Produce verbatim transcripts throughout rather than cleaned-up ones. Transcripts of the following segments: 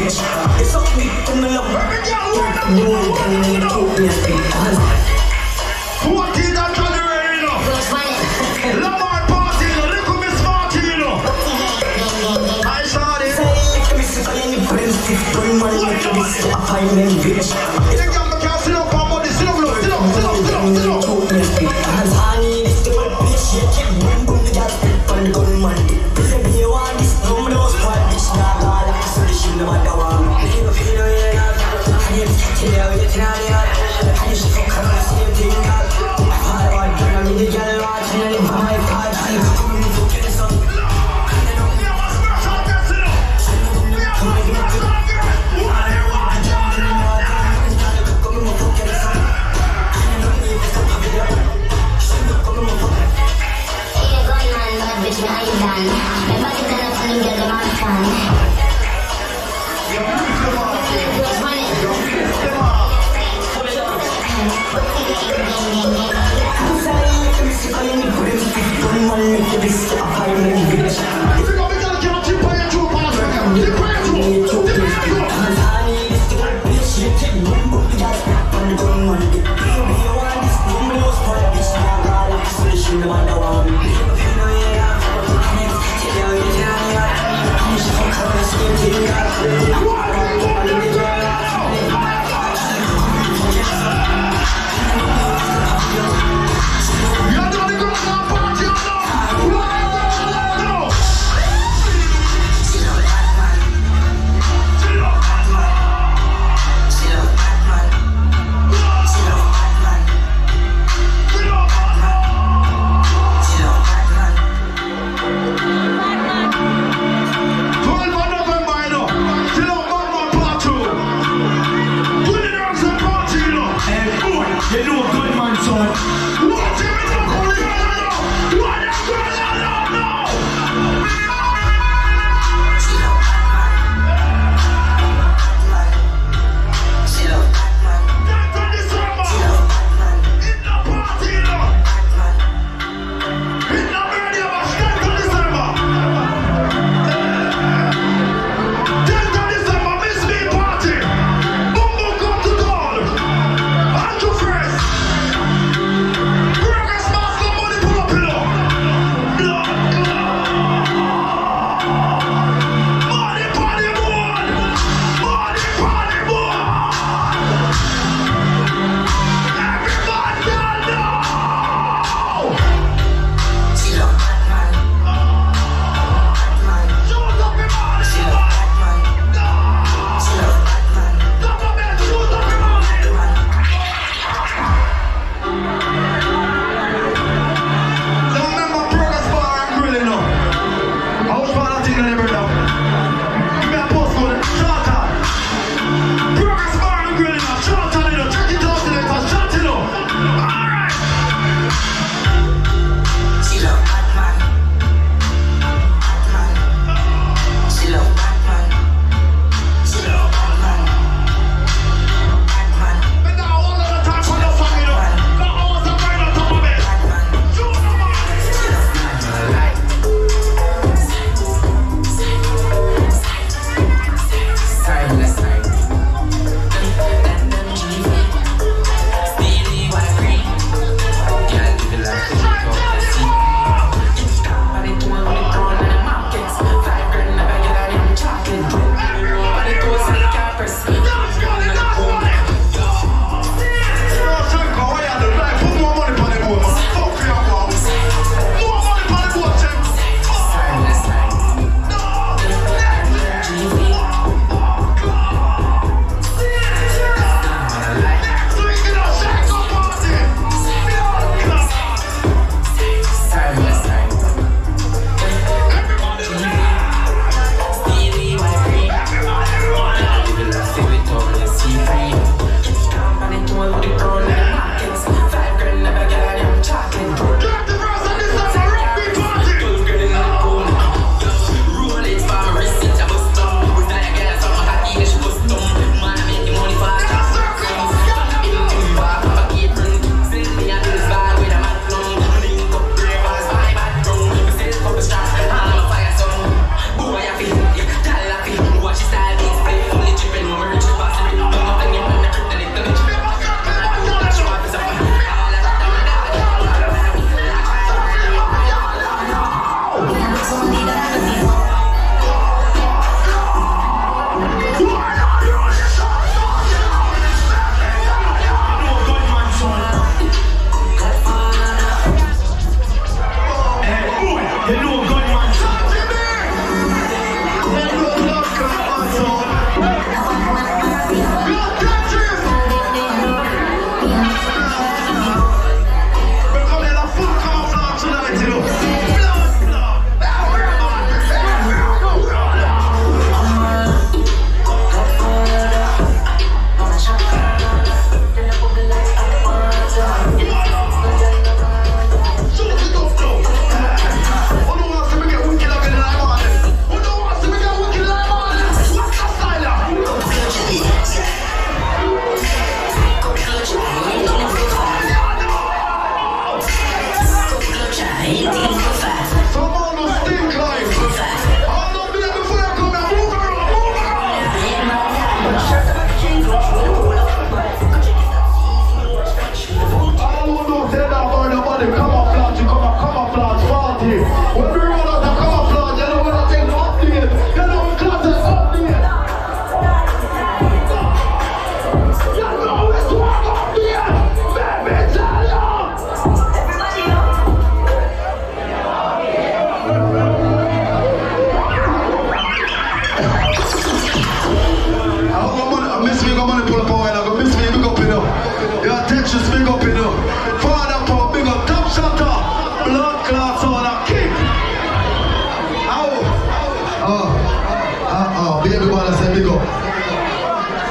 bitch. It's up me to me love. You ain't talk me a bit. What is that on the radio? Lamar party, look at me smarty, you know. I saw it. Say, Mister Kalini Prince, one money to this apartment, bitch. In the camera, can't sit up on body, sit up, look, sit up, sit up, sit up, sit up. Talk me a bit. As honey, this the one bitch, you keep boom boom, the gas pit on the gunman. If you want this, no me knows what bitch, nah, nah, like so this shit no matter what. Feel, feel, yeah, I need to tell you, you tell me, I need to fuck her, the same thing, the girl watching and if I fight, I come in to kill some.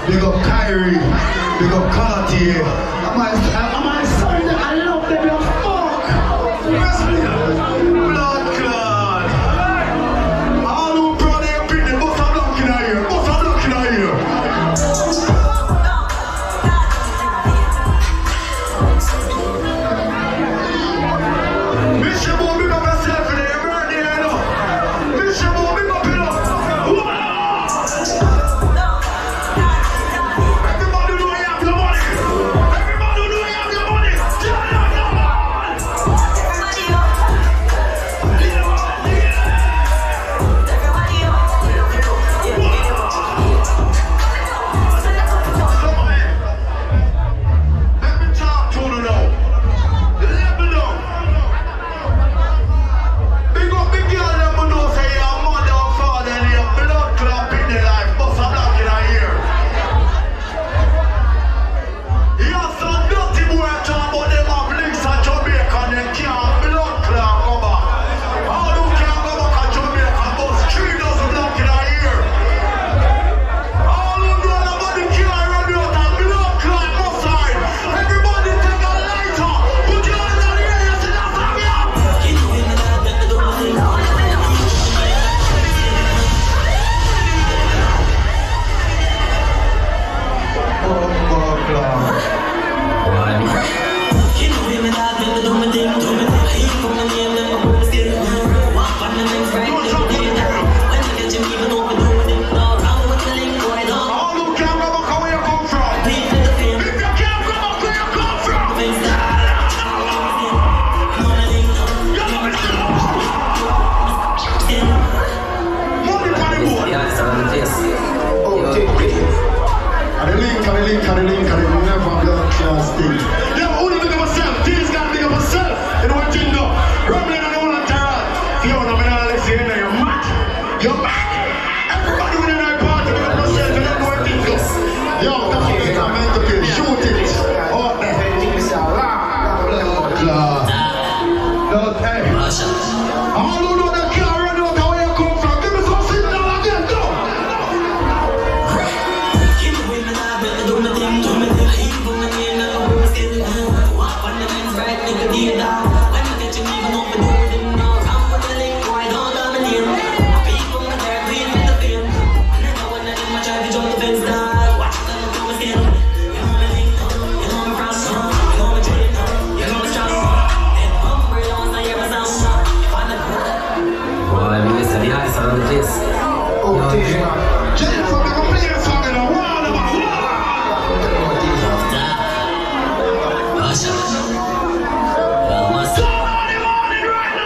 Big up Kyrie. Big up Cartier. Am I, am I sorry that I love them, you fuck? Blood clot. All who proud of your opinion, bust a block in here. Bust a block in here. Mission won't be up yourself in your birthday, you know. Mission won't be up, you know. Everybody know you have your money. Everybody know you have your money. Yeah, yeah, yeah. Let me talk to you now. Let me know. Big up big girl, let me know say your mother and father and your blood clot in their life. Bust a block in a ear. You're some dirty boy talk about them have links at Jamaica and they can't blood clot come back. All who can't go back at Jamaica bust three dozen block in a ear. All who know nobody can't run you out and blood clot must hide. Everybody take a lighter. Put your hands on the air and say that's how we are. All who can't go back where you come from. If you can't go back where you come from. Money for the board. And the link, and the link, and the link, and the never blood class thing. Yeah, who do you think of myself? These guys think of myself. You know what you know? Rumbling on the one on Terran. Yo, no, man, I'll listen in there. You're mad. You're mad. Everybody within our party, we got myself, you don't know what you think of. Yo, that's what it's meant to be. Shoot it. Out there. Blood class. Blood, hey. All who know that can't run out of where you come from, give me some signal again, go. Jennifer, we can play a song in a wall of a Somebody want it right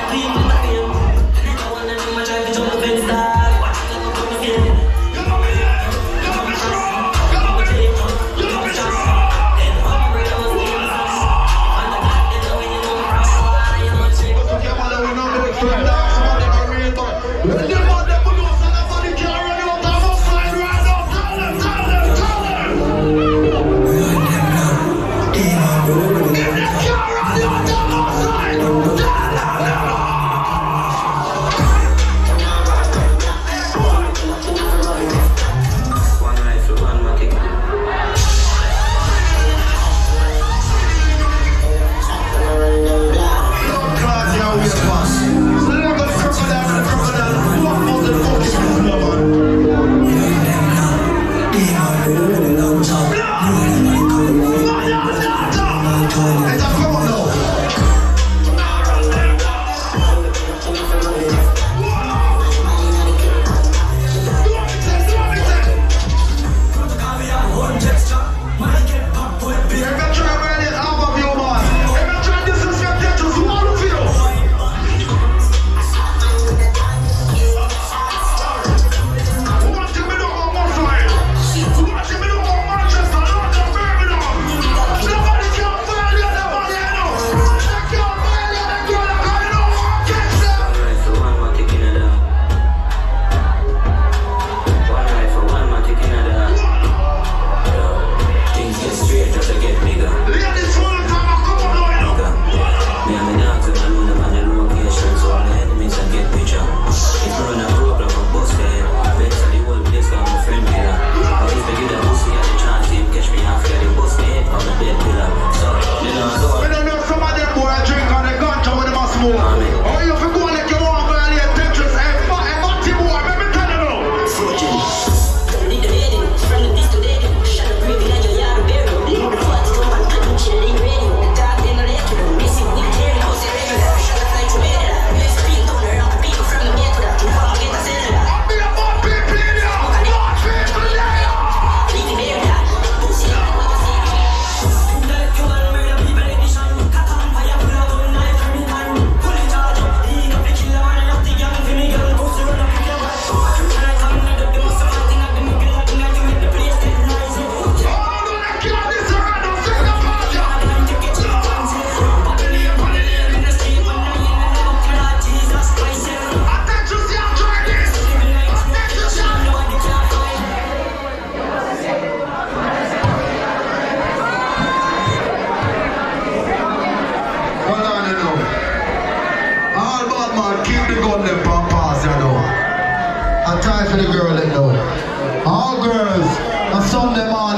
now.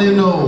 you know.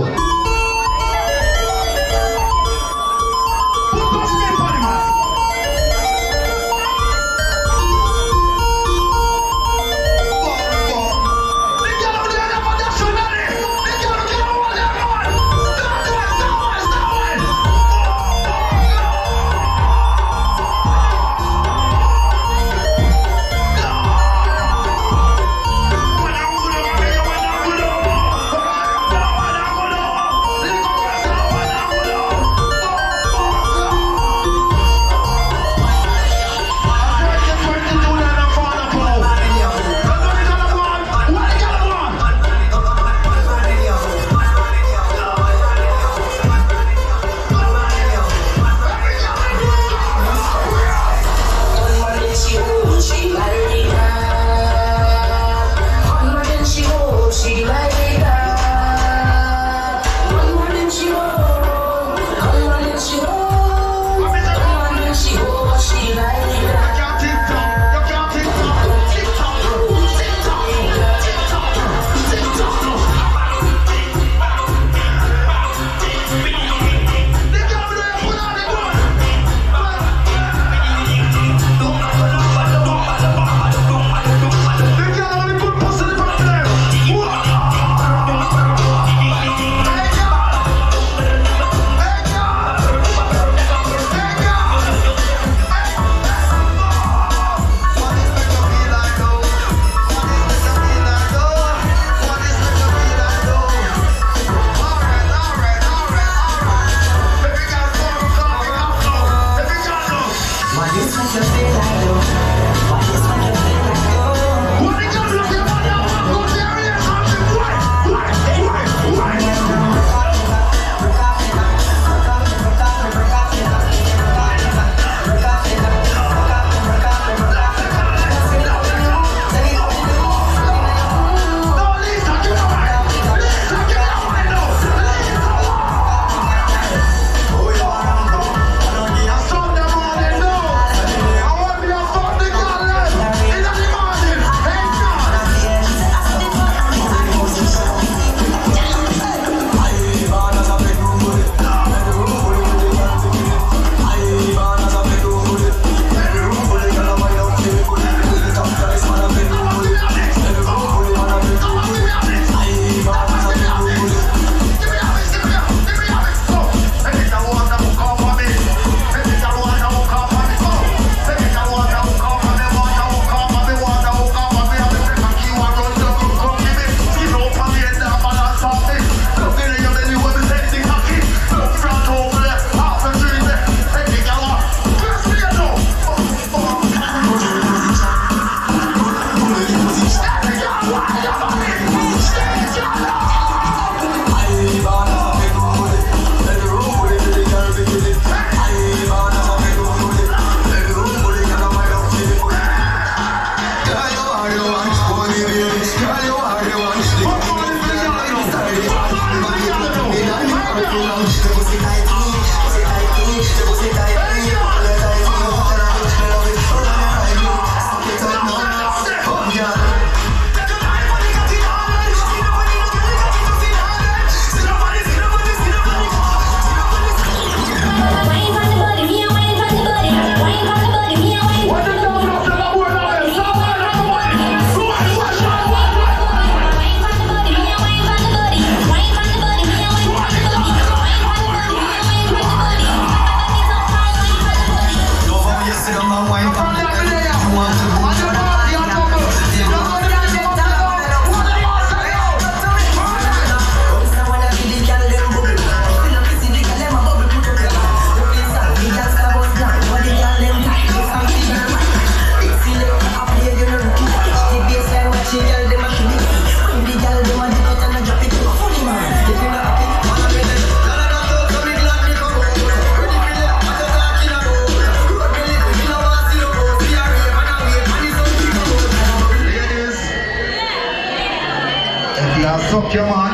Suck your man,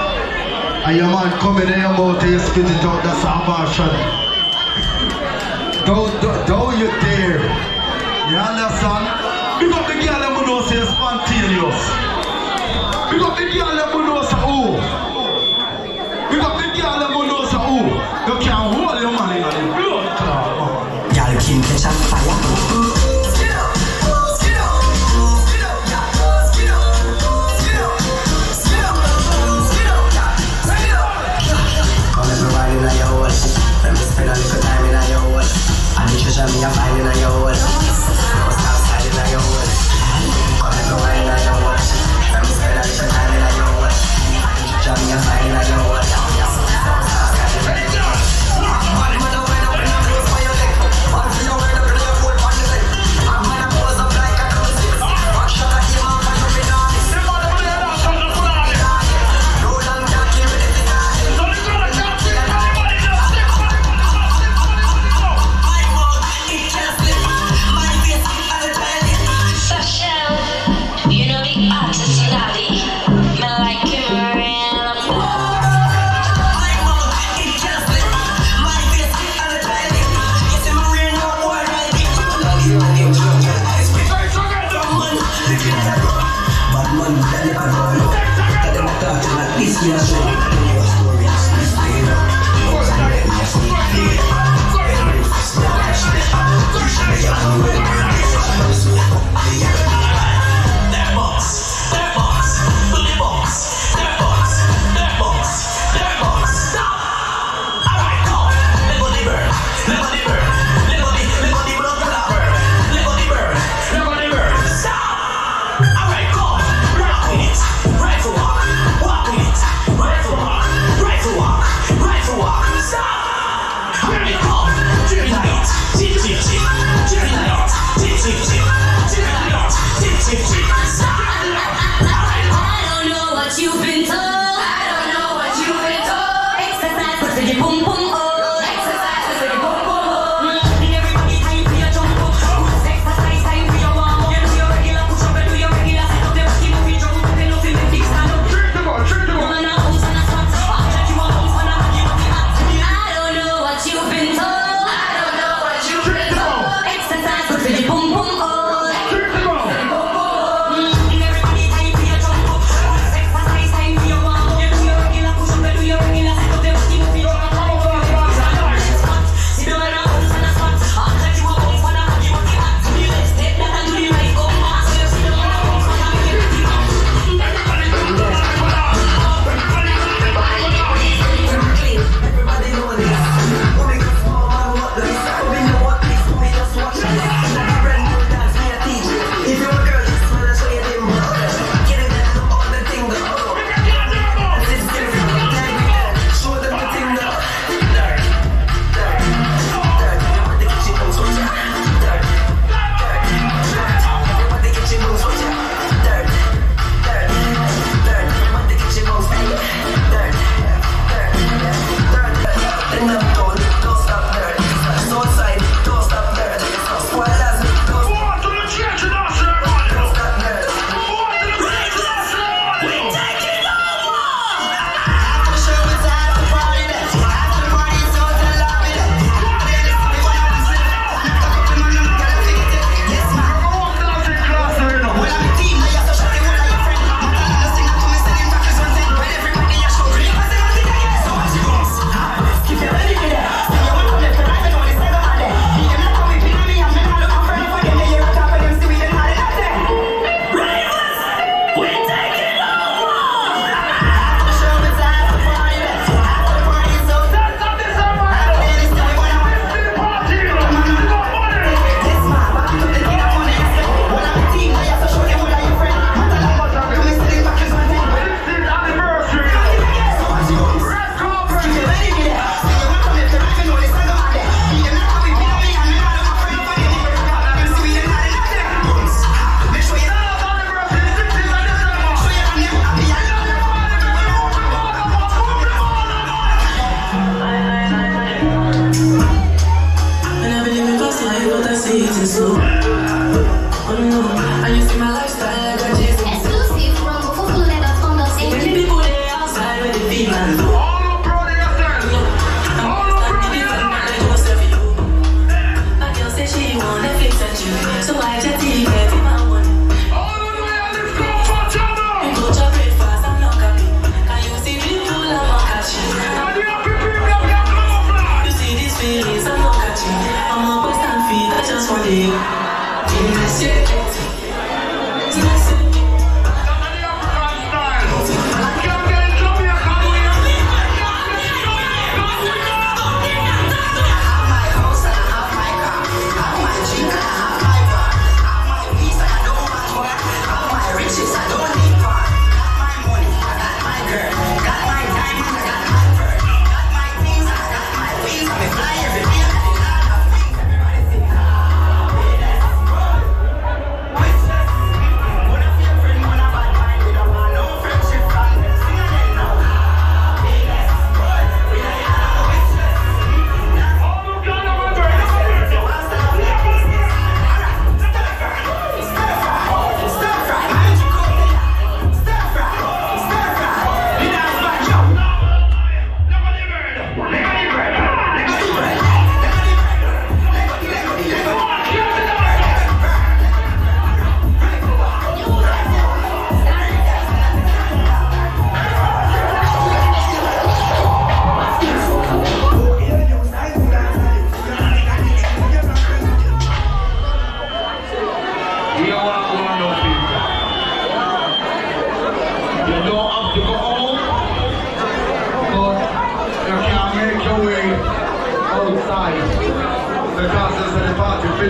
and your man coming in your mouth and you spit it out, that's abortion. Don't, don't, don't you dare. You understand? Big up the girl who knows you're spontaneous. Big up the girl who knows who.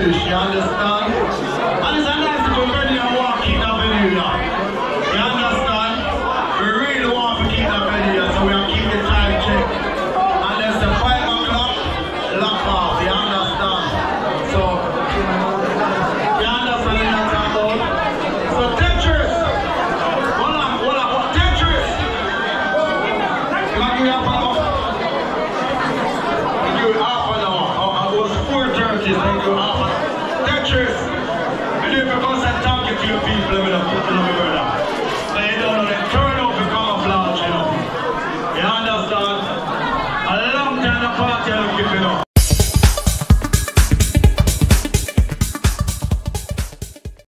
finish, you understand? And it's a nice to go ready and walk in that venue now. You understand? We really want to keep that venue, so we are keep the time check. And there's the five o'clock lock off, you understand? So, you understand what I'm talking about? So, Tetris! Hold on, hold on, what? Tetris! You want to give me half an hour? You give me half an hour. I was four thirty, thank you, half an hour. Tetris! And if you go and talk to your people, I'm going to put them on the brother. But you don't know, they turn out to camouflage, you know. You understand? A long time the party, I'm keeping up.